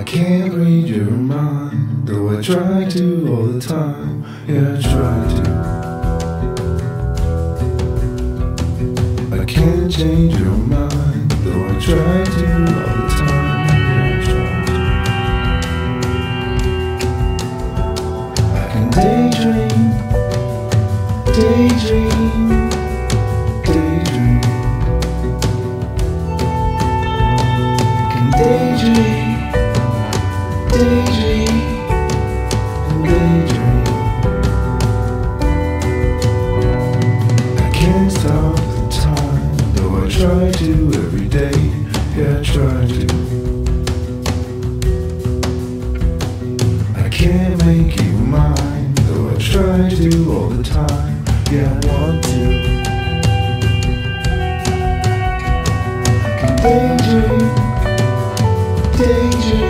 can't read your mind, though I try to all the time. Yeah, I try to. I can't change your mind, though I try to all the time. Yeah, I try to. I can daydream, daydream, daydream. I can daydream. Daydream and daydream. I can't stop the time, though I try to every day. Yeah, I try to. I can't make you mine, though I try to all the time. Yeah, I want to. I can daydream, daydream.